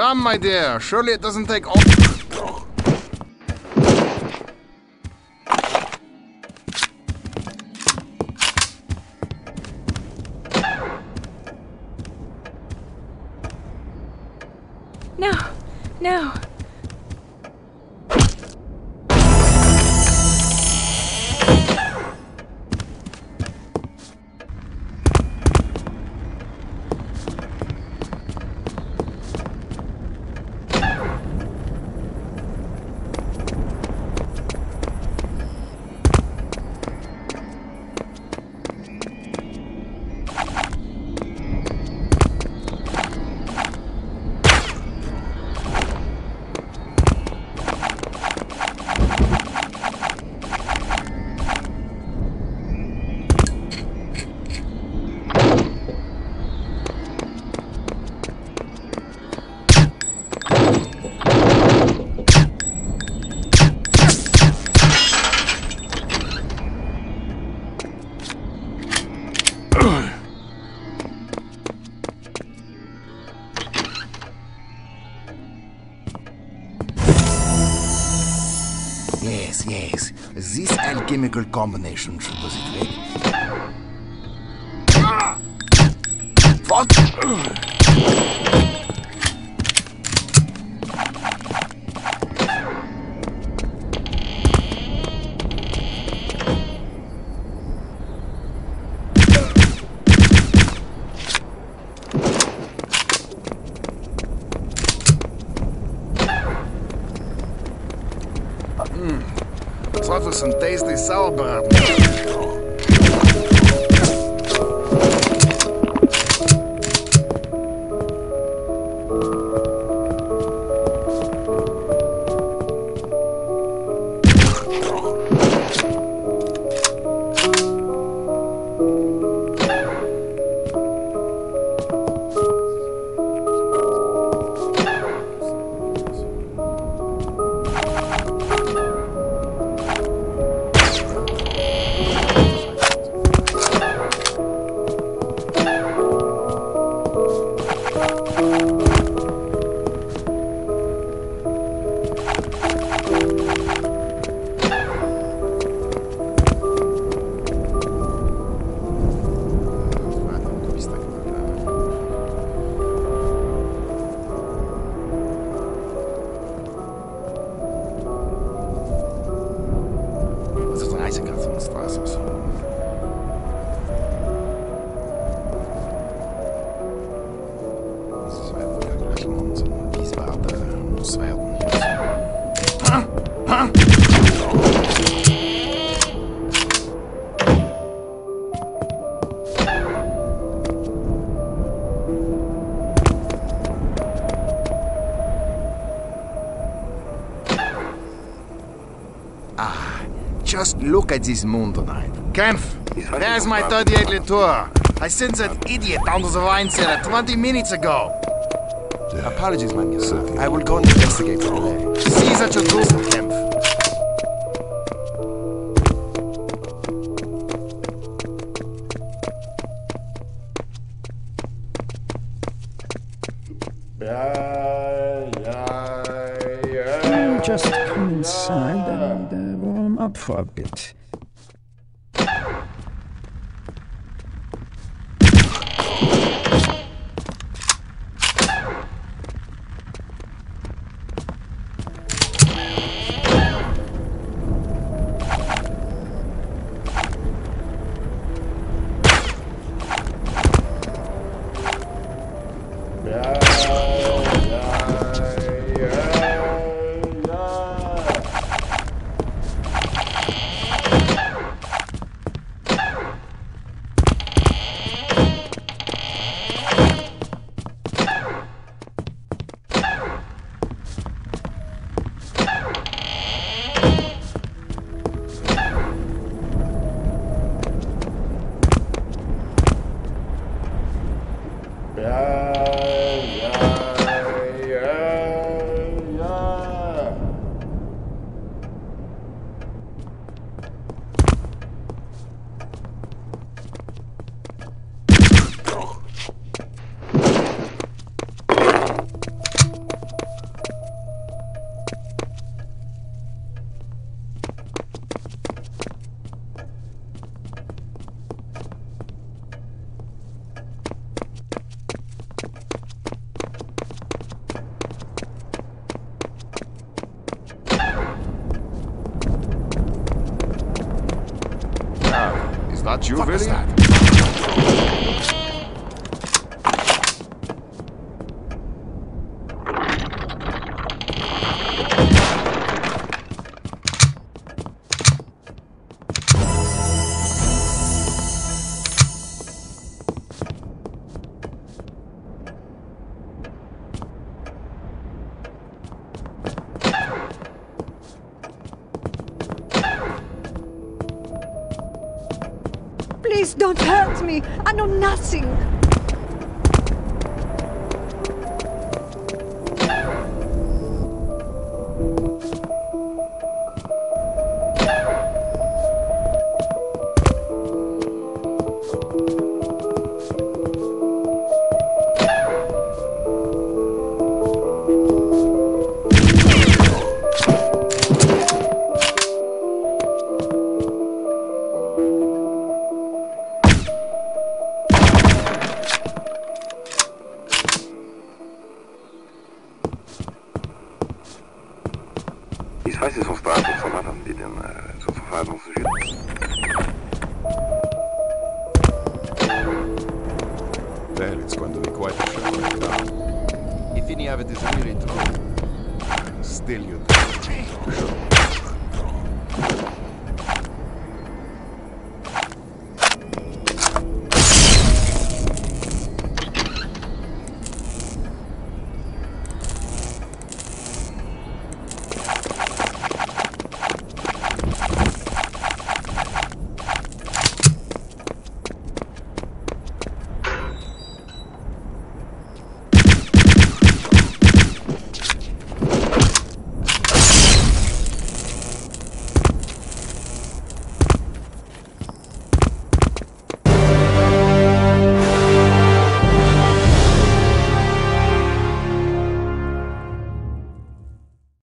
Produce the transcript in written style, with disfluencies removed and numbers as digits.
Come, my dear. Surely it doesn't take all... No, no. Yes. This alchemical combination should do it ready. What? Zeit für some tasty sauerbraten. Just look at this moon tonight. Kempf, there's my 38 Latour. I sent that idiot down to the wine cellar 20 minutes ago. Apologies, mein General. I will go and investigate the delay. See that you do, Kempf. Just come inside and warm up for a bit. that you, William? Please don't hurt me. I know nothing. Ich weiß nicht, was da ist, was haben die denn zur Verwaltung zu schicken? Felix, quando di qua ti scelgo. E finiva di dormire in trono. Still you do.